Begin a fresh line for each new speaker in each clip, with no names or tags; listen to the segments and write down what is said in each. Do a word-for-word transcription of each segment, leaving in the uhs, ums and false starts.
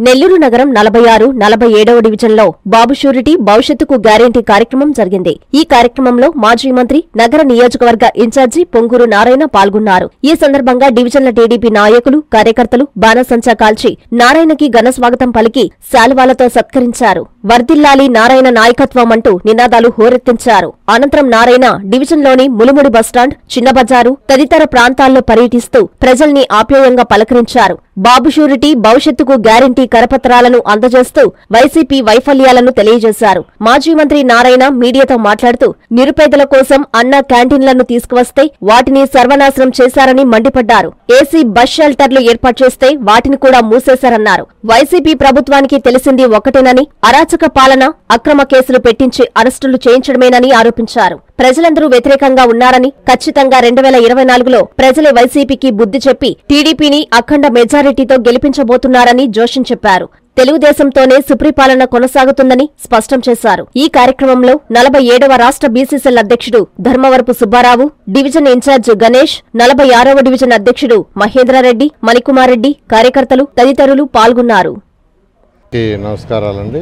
నెల్లూరు నగరం నలభై ఆరు నలభై ఏడవ డివిజన్లో బాబు షూరిటీ భవిష్యత్తుకు గ్యారెంటీ కార్యక్రమం జరిగింది. ఈ కార్యక్రమంలో మాజీ మంత్రి, నగర నియోజకవర్గ ఇన్ఛార్జి పొంగూరు నారాయణ పాల్గొన్నారు. ఈ సందర్భంగా డివిజన్ల టీడీపీ నాయకులు, కార్యకర్తలు బాణసంచా కాల్చి నారాయణకి ఘన స్వాగతం పలికి శాలువాలతో సత్కరించారు. వర్ధిల్లాలి నారాయణ నాయకత్వం అంటూ నినాదాలు హోరెత్తించారు. అనంతరం నారాయణ డివిజన్లోని ములుముడి బస్టాండ్, చిన్న బజారు తదితర ప్రాంతాల్లో పర్యటిస్తూ ప్రజల్ని ఆప్యాయంగా పలకరించారు. బాబు షూరిటీ భవిష్యత్తుకు గ్యారెంటీ కరపత్రాలను అందజేస్తూ వైసీపీ వైఫల్యాలను తెలియజేశారు. మాజీ మంత్రి నారాయణ మీడియాతో మాట్లాడుతూ నిరుపేదల కోసం అన్న క్యాంటీన్లను తీసుకువస్తే వాటిని సర్వనాశనం చేశారని మండిపడ్డారు. ఏసీ బస్ షెల్టర్లు ఏర్పాటు చేస్తే వాటిని కూడా మూసేశారన్నారు. వైసీపీ ప్రభుత్వానికి తెలిసింది ఒకటేనని, అరాచక పాలన, అక్రమ కేసులు పెట్టించి అరెస్టులు చేయించడమేనని ఆరోపించారు. ప్రజలందరూ వ్యతిరేకంగా ఉన్నారని, ఖచ్చితంగా రెండు వేల ఇరవై నాలుగులో ప్రజలే వైసీపీకి బుద్ధి చెప్పి టీడీపీని అఖండ మెజారిటీతో గెలిపించబోతున్నారని జోషిన్ చెప్పారు. తెలుగుదేశంతోనే సుప్రీపాలన కొనసాగుతుందని స్పష్టం చేశారు. ఈ కార్యక్రమంలో నలభై ఏడవ రాష్ట్ర బీసీసీఎల్ అధ్యక్షుడు ధర్మవరపు సుబ్బారావు, డివిజన్ ఇన్ఛార్జ్ గణేష్, నలభై ఆరవ డివిజన్ అధ్యక్షుడు మహేంద్రారెడ్డి, మణికుమారెడ్డి, కార్యకర్తలు తదితరులు పాల్గొన్నారు.
నమస్కారాలండి.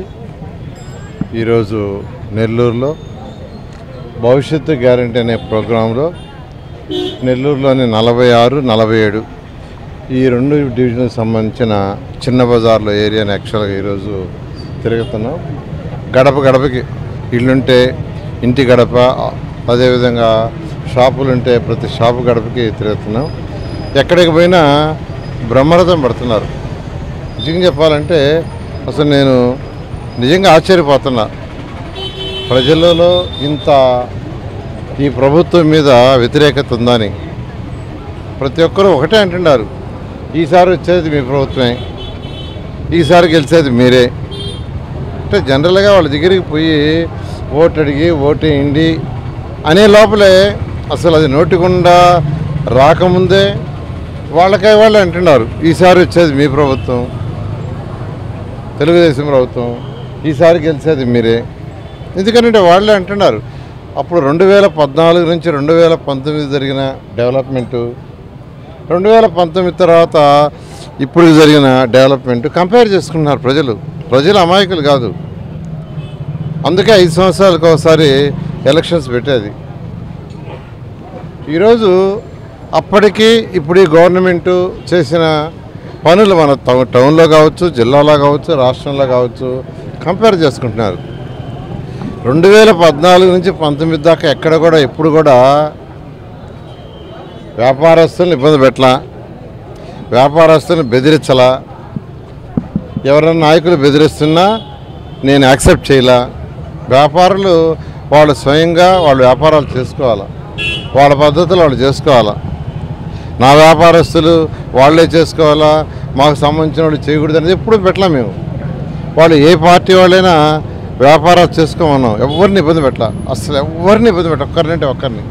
ఈరోజు నెల్లూరులో భవిష్యత్తు గ్యారెంటీ అనే ప్రోగ్రాంలో నెల్లూరులోని నలభై ఆరు నలభై ఏడు ఈ రెండు డివిజన్కి సంబంధించిన చిన్న బజార్లో ఏరియాని యాక్చువల్గా ఈరోజు తిరుగుతున్నాం. గడప గడపకి ఇల్లుంటే ఇంటి గడప, అదేవిధంగా షాపులుంటే ప్రతి షాపు గడపకి తిరుగుతున్నాం. ఎక్కడికి పోయినా బ్రహ్మరథం పడుతున్నారు. నిజంగా చెప్పాలంటే అసలు నేను నిజంగా ఆశ్చర్యపోతున్నా. ప్రజలలో ఇంత ఈ ప్రభుత్వం మీద వ్యతిరేకత ఉందని ప్రతి ఒక్కరూ ఒకటే అంటున్నారు, ఈసారి వచ్చేది మీ ప్రభుత్వమే, ఈసారి గెలిచేది మీరే. అంటే జనరల్గా వాళ్ళ దగ్గరికి పోయి ఓటు అడిగి ఓటేయండి అనే లోపలే అసలు అది నోటికుండా రాకముందే వాళ్ళకై వాళ్ళు అంటున్నారు, ఈసారి వచ్చేది మీ ప్రభుత్వం, తెలుగుదేశం ప్రభుత్వం, ఈసారి గెలిచేది మీరే. ఎందుకంటే వాళ్ళే అంటున్నారు. అప్పుడు రెండు వేల పద్నాలుగు నుంచి రెండు వేల పంతొమ్మిది జరిగిన డెవలప్మెంటు, రెండు వేల పంతొమ్మిది తర్వాత ఇప్పుడు జరిగిన డెవలప్మెంట్ కంపేర్ చేసుకుంటున్నారు ప్రజలు. ప్రజలు అమాయకులు కాదు. అందుకే ఐదు సంవత్సరాలకు ఒకసారి ఎలక్షన్స్ పెట్టేది. ఈరోజు అప్పటికి ఇప్పుడు ఈ గవర్నమెంటు చేసిన పనులు మన టౌన్లో కావచ్చు, జిల్లాలో కావచ్చు, రాష్ట్రంలో కావచ్చు కంపేర్ చేసుకుంటున్నారు. రెండు వేల పద్నాలుగు నుంచి పంతొమ్మిది దాకా ఎక్కడ కూడా ఎప్పుడు కూడా వ్యాపారస్తులను ఇబ్బంది పెట్టలా, వ్యాపారస్తులను బెదిరించలా, ఎవరైనా నాయకులు బెదిరిస్తున్నా నేను యాక్సెప్ట్ చేయలా. వ్యాపారులు వాళ్ళు స్వయంగా వాళ్ళ వ్యాపారాలు చేసుకోవాలా, వాళ్ళ పద్ధతులు వాళ్ళు చేసుకోవాలా. నా వ్యాపారస్తులు వాళ్ళే చేసుకోవాలా, మాకు సంబంధించిన వాళ్ళు చేయకూడదు అనేది ఎప్పుడు పెట్టలా. మేము వాళ్ళు ఏ పార్టీ వాళ్ళైనా వ్యాపారాలు చేసుకోమన్నాం, ఎవరిని ఇబ్బంది పెట్టలా, అసలు ఎవరిని ఇబ్బంది పెట్ట ఒక్కరినంటే ఒక్కరిని.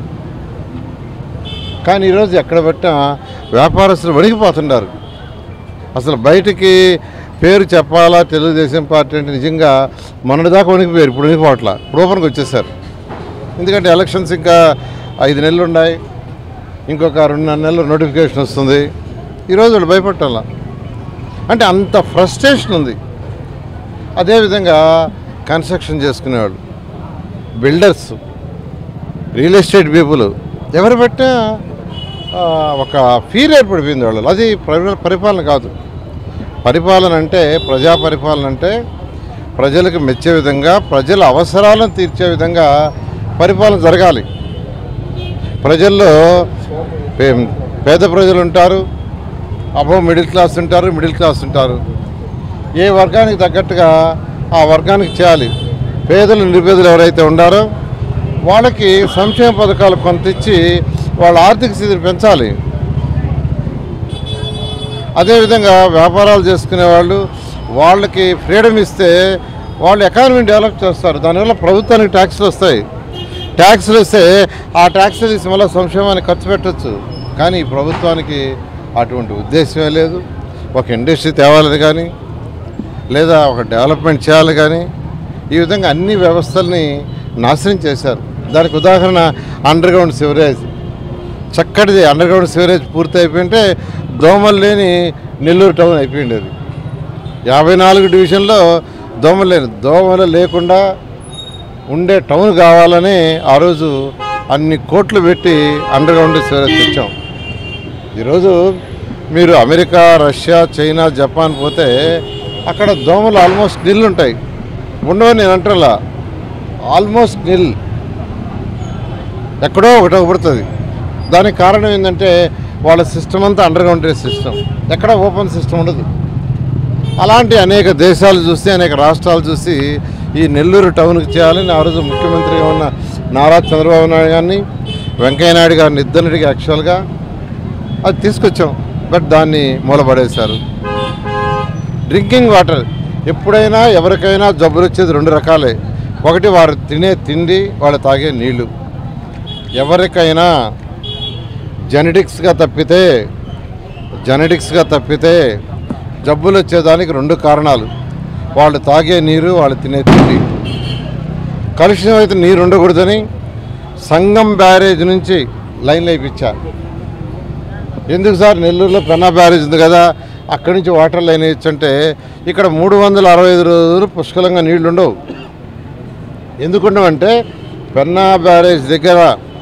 కానీ ఈరోజు ఎక్కడ పెట్టినా వ్యాపారస్తులు వణికిపోతున్నారు. అసలు బయటికి పేరు చెప్పాలా తెలుగుదేశం పార్టీ అంటే నిజంగా మొన్నటిదాకా వణికిపోయారు, ఇప్పుడు వణికిపోవట్లా, ఇప్పుడు ఓపెన్కి వచ్చేసారు. ఎందుకంటే ఎలక్షన్స్ ఇంకా ఐదు నెలలు ఉన్నాయి, ఇంకొక రెండున్నర నెలలు నోటిఫికేషన్ వస్తుంది. ఈరోజు వాళ్ళు భయపట్టాలా అంటే అంత ఫ్రస్ట్రేషన్ ఉంది. అదేవిధంగా కన్స్ట్రక్షన్ చేసుకునేవాళ్ళు, బిల్డర్స్, రియల్ ఎస్టేట్ పీపుల్ ఎవరు పెట్టినా ఒక ఫీర్ ఏర్పడిపోయింది వాళ్ళు. అది పరిపాలన కాదు. పరిపాలన అంటే, ప్రజా పరిపాలన అంటే ప్రజలకు మెచ్చే విధంగా, ప్రజల అవసరాలను తీర్చే విధంగా పరిపాలన జరగాలి. ప్రజల్లో పేద ప్రజలు ఉంటారు, అబవ్ మిడిల్ క్లాస్ ఉంటారు, మిడిల్ క్లాస్ ఉంటారు. ఏ వర్గానికి తగ్గట్టుగా ఆ వర్గానికి చేయాలి. పేదలు, నిరుపేదలు ఎవరైతే ఉన్నారో వాళ్ళకి సంక్షేమ పథకాలు కొంత ఇచ్చి వాళ్ళ ఆర్థిక స్థితిని పెంచాలి. అదేవిధంగా వ్యాపారాలు చేసుకునే వాళ్ళు, వాళ్ళకి ఫ్రీడమ్ ఇస్తే వాళ్ళు ఎకానమీని డెవలప్ చేస్తారు. దానివల్ల ప్రభుత్వానికి ట్యాక్స్లు వస్తాయి. ట్యాక్స్లు వస్తే ఆ ట్యాక్స్లు తీసి మళ్ళీ సంక్షేమానికి ఖర్చు పెట్టచ్చు. కానీ ఈ ప్రభుత్వానికి అటువంటి ఉద్దేశమే లేదు. ఒక ఇండస్ట్రీ తేవాలని కానీ, లేదా ఒక డెవలప్మెంట్ చేయాలి కానీ, ఈ విధంగా అన్ని వ్యవస్థల్ని నాశనం చేశారు. దానికి ఉదాహరణ అండర్ గ్రౌండ్ సివరేజ్. చక్కటిది అండర్ గ్రౌండ్ సివరేజ్ పూర్తి అయిపోయింటే దోమలు లేని నెల్లూరు టౌన్ అయిపోయింది. అది యాభై నాలుగు డివిజన్లో దోమలు లేని దోమలు లేకుండా ఉండే టౌన్ కావాలని ఆ రోజు అన్ని కోట్లు పెట్టి అండర్ గ్రౌండ్ తెచ్చాం. ఈరోజు మీరు అమెరికా, రష్యా, చైనా, జపాన్ పోతే అక్కడ దోమలు ఆల్మోస్ట్ నిల్ ఉంటాయి. ఉండవు నేను అంటలా, ఆల్మోస్ట్ నిల్, ఎక్కడో ఒకటి పడుతుంది. దానికి కారణం ఏంటంటే వాళ్ళ సిస్టమ్ అంతా అండర్ గ్రౌండ్ సిస్టమ్, ఎక్కడ ఓపెన్ సిస్టమ్ ఉండదు. అలాంటి అనేక దేశాలు చూసి అనేక రాష్ట్రాలు చూసి ఈ నెల్లూరు టౌన్కి చేయాలని ఆ రోజు ముఖ్యమంత్రిగా ఉన్న నారా చంద్రబాబు నాయుడు గారిని, వెంకయ్య నాయుడు గారిని ఇద్దరిటికి యాక్చువల్గా అది తీసుకొచ్చాం. బట్ దాన్ని మూలపడేశారు. డ్రింకింగ్ వాటర్ ఎప్పుడైనా ఎవరికైనా జబ్బులు వచ్చేది రెండు రకాలే. ఒకటి వారు తినే తిండి, వాళ్ళు తాగే నీళ్లు. ఎవరికైనా జెనెటిక్స్గా తప్పితే జెనెటిక్స్గా తప్పితే జబ్బులు వచ్చేదానికి రెండు కారణాలు: వాళ్ళు తాగే నీరు, వాళ్ళు తినే తిండి. కలుషితం అయితే నీరు ఉండకూడదని సంగం బ్యారేజ్ నుంచి లైన్లు వేయించా. ఎందుకు సార్, నెల్లూరులో పెన్నా బ్యారేజ్ ఉంది కదా, అక్కడి నుంచి వాటర్ లైన్ వేయించంటే ఇక్కడ మూడు వందల అరవై ఐదు రోజులు పుష్కలంగా నీళ్లు ఉండవు. ఎందుకుండవంటే పెన్నా బ్యారేజ్ దగ్గర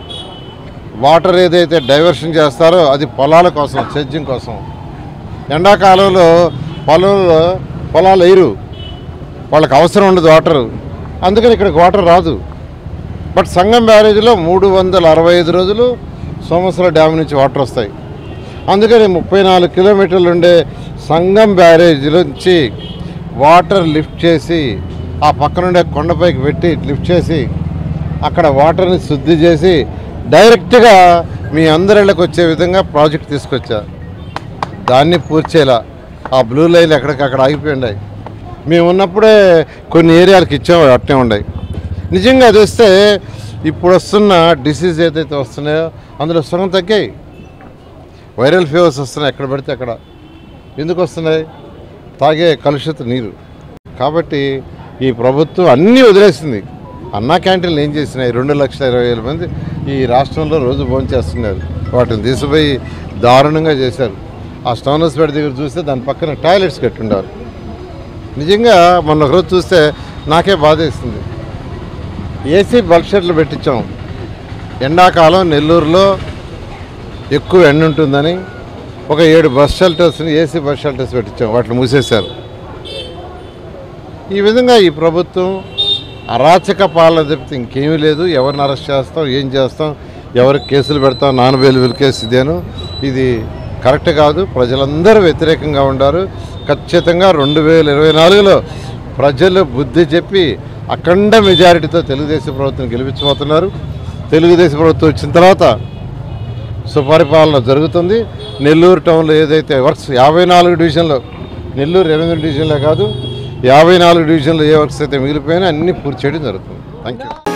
వాటర్ ఏదైతే డైవర్షన్ చేస్తారో అది పొలాల కోసం, సెడ్జింగ్ కోసం. ఎండాకాలంలో పొలంలో పొలాలు వేయరు, వాళ్ళకి అవసరం ఉండదు వాటరు, అందుకని ఇక్కడికి వాటర్ రాదు. బట్ సంగం బ్యారేజ్లో మూడు వందల అరవై ఐదు రోజులు సోమేశ్వర డ్యామ్ నుంచి వాటర్ వస్తాయి. అందుకని ముప్పై నాలుగు కిలోమీటర్లు ఉండే సంగం బ్యారేజ్ నుంచి వాటర్ లిఫ్ట్ చేసి ఆ పక్కనుండే కొండపైకి పెట్టి లిఫ్ట్ చేసి అక్కడ వాటర్ని శుద్ధి చేసి డైరెక్ట్గా మీ అందరిళ్ళకి వచ్చే విధంగా ప్రాజెక్ట్ తీసుకొచ్చా. దాన్ని పూర్తి చేయాల. ఆ బ్లూ లైన్ ఎక్కడికక్కడ ఆగిపోయిండాయి. మేము ఉన్నప్పుడే కొన్ని ఏరియాలకు ఇచ్చాము, అట్నే ఉన్నాయి. నిజంగా అది వస్తే ఇప్పుడు వస్తున్న డిసీజ్ ఏదైతే వస్తున్నాయో అందులో సగం తగ్గాయి. వైరల్ ఫీవర్స్ వస్తున్నాయి ఎక్కడ పడితే అక్కడ. ఎందుకు వస్తున్నాయి? తాగే కలుషిత నీరు. కాబట్టి ఈ ప్రభుత్వం అన్నీ వదిలేసింది. అన్నా క్యాంటీన్లు ఏం చేసినాయి? రెండు లక్షల ఇరవై వేల మంది ఈ రాష్ట్రంలో రోజు భోజనం చేస్తున్నారు. వాటిని తీసిపోయి దారుణంగా చేశారు. ఆ స్టోనస్పేట దగ్గర చూస్తే దాని పక్కన టాయిలెట్స్ కట్టుండారు. నిజంగా మొన్న ఒకరోజు చూస్తే నాకే బాధేస్తుంది. ఏసీ బల్క్ షెడ్లు పెట్టించాం. ఎండాకాలం నెల్లూరులో ఎక్కువ ఎండ ఉంటుందని ఒక ఏడు బస్ షెల్టర్స్ని ఏసీ బస్ షెల్టర్స్ పెట్టించాం. వాటిని మూసేశారు. ఈ విధంగా ఈ ప్రభుత్వం అరాచక పాలన తప్పితే ఇంకేమీ లేదు. ఎవరిని అరెస్ట్ చేస్తాం, ఏం చేస్తాం, ఎవరికి కేసులు పెడతాం, నాన్ అవైలబుల్ కేసు ఇదేను. ఇది కరెక్ట్ కాదు. ప్రజలందరూ వ్యతిరేకంగా ఉన్నారు. ఖచ్చితంగా రెండు వేల ఇరవై నాలుగులో ప్రజలు బుద్ధి చెప్పి అఖండ మెజారిటీతో తెలుగుదేశం ప్రభుత్వం గెలిపించబోతున్నారు. తెలుగుదేశం ప్రభుత్వం వచ్చిన తర్వాత సుపరిపాలన జరుగుతుంది. నెల్లూరు టౌన్లో ఏదైతే వర్క్స్ యాభై నాలుగు డివిజన్లో, నెల్లూరు ఎనిమిది డివిజన్లో కాదు, యాభై నాలుగు డివిజన్లో ఏ వర్క్స్ అయితే మిగిలిపోయినా అన్నీ పూర్తి చేయడం జరుగుతుంది. Thank you.